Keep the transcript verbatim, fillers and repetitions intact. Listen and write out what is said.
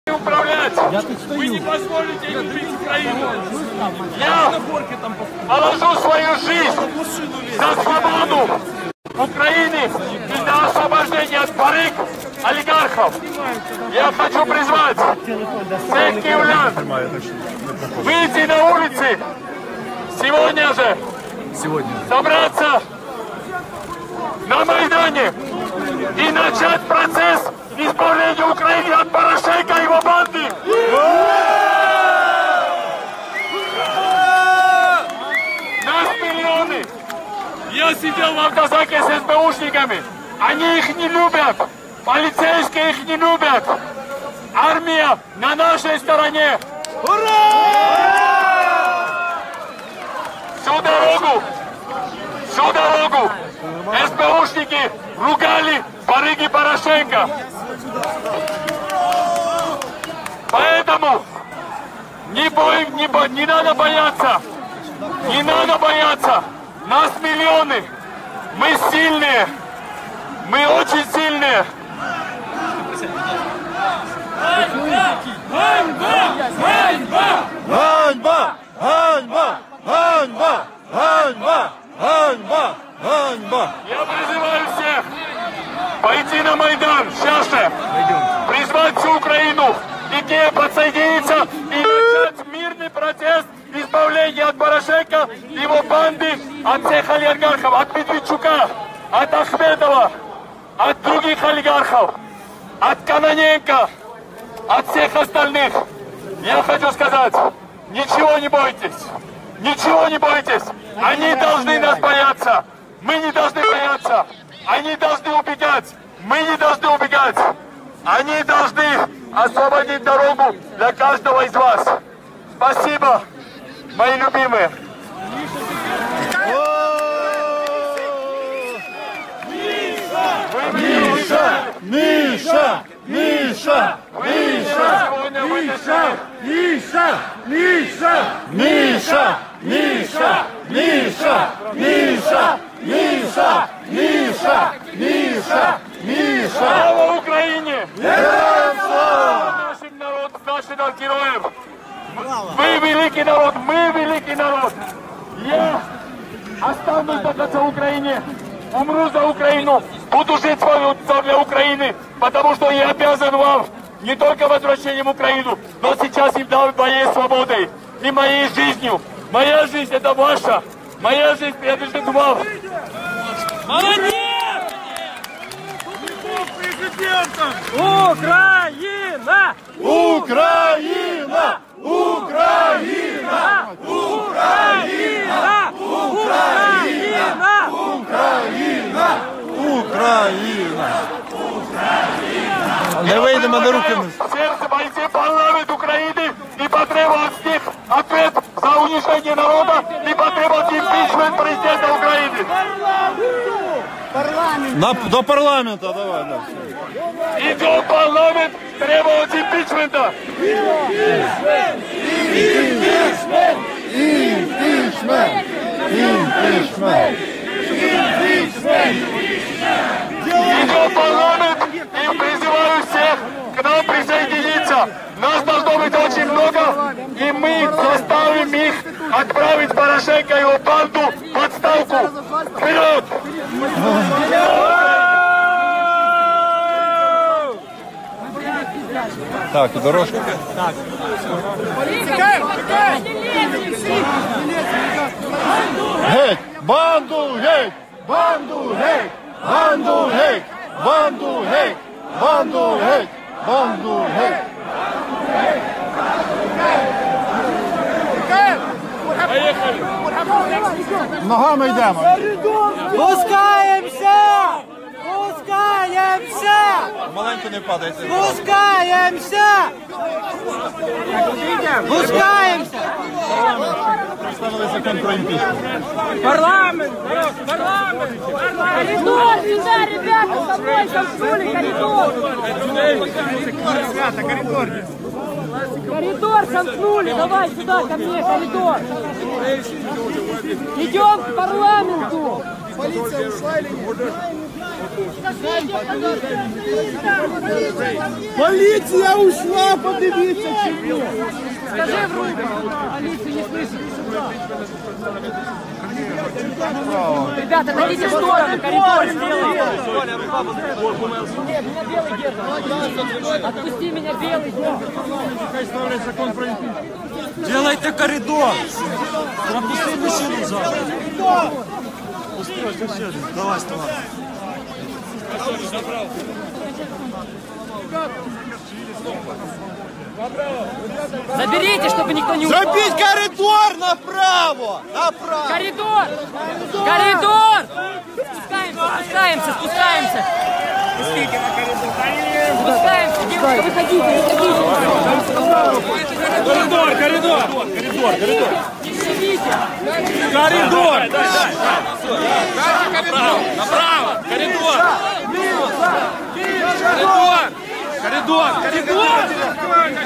управлять. Вы не позволите им убить Украину. Я положу свою жизнь за свободу Украины и за освобождение от барыг олигархов. Я хочу призвать всех киевлян выйти на улицы сегодня же, сегодня. собраться на Майдане и начать процесс избавления Украины от Порошенко и его банды. Нас миллионы. Я сидел в автозаке с СБУшниками. Они их не любят. Полицейские их не любят. Армия на нашей стороне. Всю дорогу, всю дорогу СБУшники ругали барыги Порошенко. Поэтому не, бой, не, бо, не надо бояться, не надо бояться. Нас миллионы, мы сильные, мы очень сильные. Ганьба! Ганьба! Ганьба! Ганьба! Ганьба! Ганьба! Ганьба! Ганьба! Я призываю всех пойти на Майдан сейчас же, призвать всю Украину и Киев подсоединиться и начать мирный протест избавления от Порошенко, его банды, от всех олигархов, от Медведчука, от Ахмедова, от других олигархов, от Кононенко, от всех остальных. Я хочу сказать, ничего не бойтесь, ничего не бойтесь. Они должны нас бояться, мы не должны бояться. Они должны убегать, мы не должны убегать. Они должны освободить дорогу для каждого из вас. Спасибо, мои любимые. Миша! Миша! Миша! Миша! Миша! Миша! Миша! Миша! Миша! Миша! Миша! Миша! Миша! Миша! Миша! Слава Украине! Героям слава! Нашим народ, нашим героям! Вы великий народ, мы великий народ! Я останусь до конца в Украине, умру за Украину, буду жить для Украины, потому что я обязан вам не только возвращением в Украину, но сейчас им дал моей свободой и моей жизнью. Моя жизнь это ваша, моя жизнь принадлежит вам. Молодец! Украина! Украина! Украина! Украина! Украина! Україна! Україна! Не вийдемо на руки. Сердце войти в парламент Украины и потребовать с них ответ за унижение народа и потребовать импичмент президента Украины. На, до парламента давай. Да. Идем в парламент требовать импичмента. Импичмент! Импичмент! Импичмент! Импичмент! Идем в парламент и призываю всех к нам присоединиться. Нас должно быть очень много, и мы заставим их отправить Порошенко и его банду в отставку. Вперед! Так, и дорожка. Так. Геть! Банду геть! Банду геть! Банду геть! Банду геть! Банду геть! Банду геть! Поехали! Ногами йдемо. Пускаємося! Пускаємося! Маленько не падайте. Пускаємося! Пускаємося! Представили закон про імпічмент. Парламент! Парламент! Коридор сюда, ребята! Со мной замкнули коридор! Ребята, коридор! Коридор замкнули! Давай сюда, ко мне, коридор! Идем к парламенту! Полиция ушла или нет? Полиция ушла, подивіться, чи ні? Скажи в руку. Полицию не слышит. Ребята, найдите в сторону, коридор сделай. Нет, меня белый держит. Отпусти меня, белый. Делайте коридор! Пропусти машину зараз. Пустой, сосед. Давай, вставай. Заберите, чтобы никто не упал. Зробіть коридор направо! Направо! Коридор! Коридор! Спускаемся, спускаемся, спускаемся. Спускаемся, девушка, выходите, выходите. Коридор, коридор! Коридор, коридор! Не шевелите. Коридор! Направо! Направо! Коридор! Коридор! Коридор! Коридор!